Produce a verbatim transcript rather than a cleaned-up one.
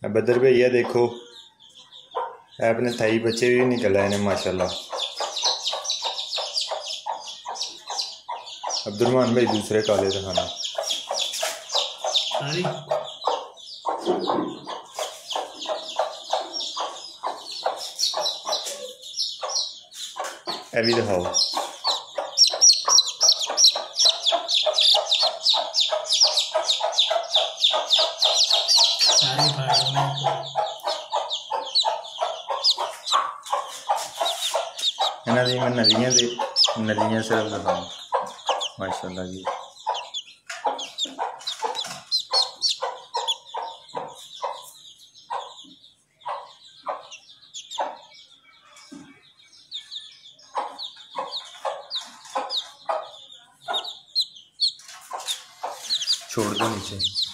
बदर भैया देखो अपने थाई बच्चे भी निकल आए ने माशाल्लाह। अब्दुलरहमान भाई दूसरे काले दिखाना सारी भी दिखाओ। सारी इन्हों दी मैं नलियां दे नलियां सिर्फ दिखाऊं माशाल्लाह जी। छोड़ दो नीचे।